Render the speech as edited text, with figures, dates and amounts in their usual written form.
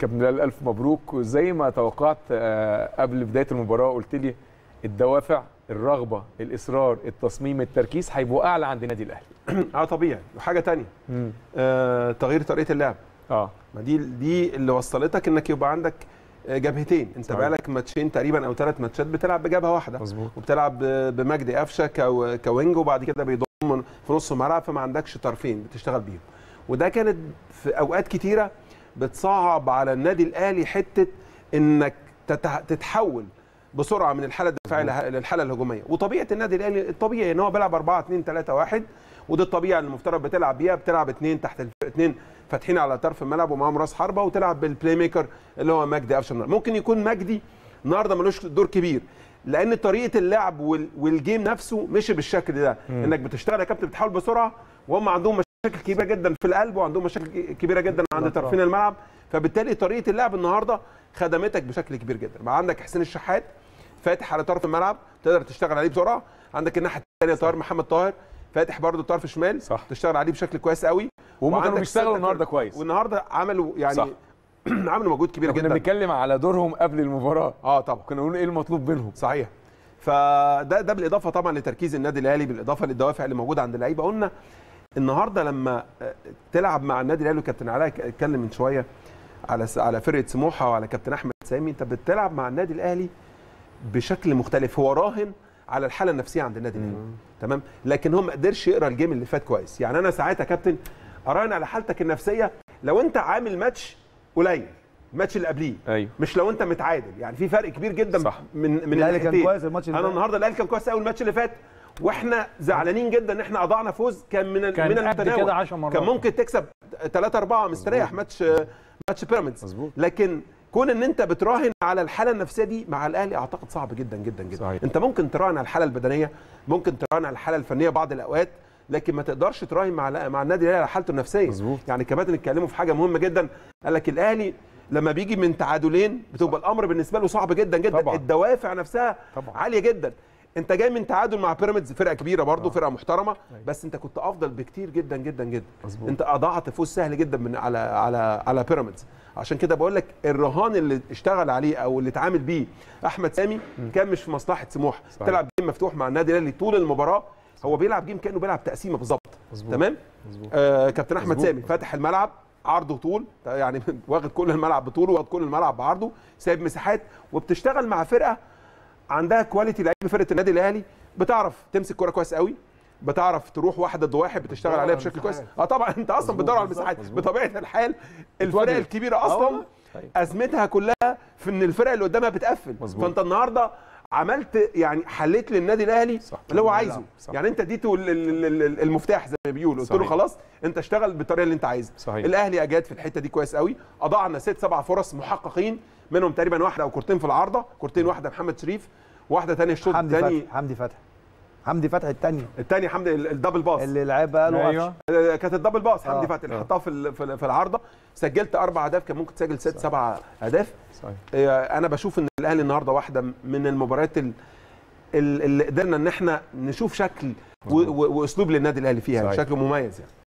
كابتن بلال الف مبروك. وزي ما توقعت قبل بدايه المباراه قلت لي الدوافع، الرغبه، الاصرار، التصميم، التركيز هيبقوا اعلى عند النادي الاهلي. طبيعي. وحاجه ثانيه تغيير طريقه اللعب. ما دي اللي وصلتك انك يبقى عندك جبهتين. انت بقالك ماتشين تقريبا او 3 ماتشات بتلعب بجبهه واحده. مظبوط. وبتلعب بمجدي قفشه كوينج، وبعد كده بيضم في نص الملعب، فما عندكش طرفين بتشتغل بيهم. وده كانت في اوقات كتيره بتصعب على النادي الاهلي حته انك تتحول بسرعه من الحاله الدفاعيه للحاله الهجوميه. وطبيعه النادي الاهلي الطبيعي ان هو بيلعب 4-2-3-1، ودي الطبيعه اللي المفترض بتلعب بيها. بتلعب 2 تحت 2 فاتحين على طرف الملعب ومعاهم راس حربه، وتلعب بالبلاي ميكر اللي هو مجدي قفشه. ممكن يكون مجدي النهارده ملوش دور كبير، لان طريقه اللعب والجيم نفسه مشي بالشكل ده. انك بتشتغل يا كابتن بتحاول بسرعه، وهم عندهم مشاكل كبيره جدا في القلب، وعندهم مشاكل كبيره جدا عند طرفين الملعب. فبالتالي طريقه اللعب النهارده خدمتك بشكل كبير جدا. مع عندك حسين الشحات فاتح على طرف الملعب، تقدر تشتغل عليه بسرعه. عندك الناحيه الثانيه طاهر محمد طاهر فاتح برضه طرف شمال، صح. تشتغل عليه بشكل كويس قوي. وهم كانوا بيشتغلوا النهارده كويس، والنهارده عملوا يعني عملوا مجهود كبير جدا. كنا بنتكلم على دورهم قبل المباراه. طبعا كنا بنقول ايه المطلوب منهم. صحيح. فده بالاضافه طبعا لتركيز النادي الاهلي، بالاضافه للدوافع اللي موجوده عند اللعيبه. قلنا النهارده لما تلعب مع النادي الاهلي، وكابتن علاء اتكلم من شويه على فرقه سموحه وعلى كابتن احمد سامي، انت بتلعب مع النادي الاهلي بشكل مختلف. هو راهن على الحاله النفسيه عند النادي الاهلي، تمام، لكن هو ما قدرش يقرا الجيم اللي فات كويس. يعني انا ساعتها يا كابتن اراهن على حالتك النفسيه لو انت عامل ماتش قليل، الماتش اللي قبليه. أيوه. مش لو انت متعادل. يعني في فرق كبير جدا. صح. من الاهلي كان كويس الماتش اللي انا النهارده الاهلي كان كويس قوي الماتش اللي فات، واحنا زعلانين جدا ان احنا اضعنا فوز من المتناول. كده 10 مرات كان ممكن تكسب 3-4 مستريح ماتش بيراميدز. لكن كون ان انت بتراهن على الحاله النفسيه دي مع الاهلي اعتقد صعب جدا جدا جدا. صحيح. انت ممكن تراهن على الحاله البدنيه، ممكن تراهن على الحاله الفنيه بعض الاوقات، لكن ما تقدرش تراهن مع النادي الاهلي على حالته النفسيه. مظبوط. يعني كباتن اتكلموا في حاجه مهمه جدا، قال لك الاهلي لما بيجي من تعادلين بتبقى الامر بالنسبه له صعب جدا جدا. طبعا. الدوافع نفسها طبعا عاليه جدا. انت جاي من تعادل مع بيراميدز، فرقه كبيره برضه، فرقه محترمه، بس انت كنت افضل بكتير جدا جدا جدا. مظبوط. انت اضعت فوز سهل جدا من على بيراميدز. عشان كده بقول لك الرهان اللي اشتغل عليه او اللي اتعامل بيه احمد سامي كان مش في مصلحه سموحه. تلعب جيم مفتوح مع النادي الاهلي طول المباراه. هو بيلعب جيم كانه بيلعب تقسيمه بالظبط. تمام. كابتن احمد سامي فاتح الملعب عرضه طول، يعني واخد كل الملعب بطوله، واخد كل الملعب بعرضه، سايب مساحات، وبتشتغل مع فرقه عندها كواليتي لعيبه. فرقه النادي الاهلي بتعرف تمسك كوره كويس قوي، بتعرف تروح واحد ضد واحد، بتشتغل عليها بشكل كويس. طبعا انت اصلا بتدور على المساحات بطبيعه الحال. الفرق الكبيره اصلا ازمتها كلها في ان الفرق اللي قدامها بتقفل. فانت النهارده عملت يعني حليت للنادي الاهلي اللي هو عايزه. يعني انت اديته المفتاح زي ما بيقولوا، قلت له خلاص انت اشتغل بالطريقه اللي انت عايزها. الاهلي اجاد في الحته دي كويس قوي، اضاعنا 6-7 فرص محققين، منهم تقريبا واحده او كورتين في العارضه، كورتين، واحده محمد شريف، واحده ثانيه الشوط الثاني حمدي فتحي الثاني حمدي الدبل باص اللي لعبها له. أيوة. كانت الدبل باص حمدي فتحي اللي حطها في العارضه. سجلت 4 اهداف، كان ممكن تسجل 6-7 اهداف. انا بشوف ان الاهلي النهارده واحده من المباريات اللي قدرنا ان احنا نشوف شكل واسلوب للنادي الاهلي فيها. شكله مميز يعني.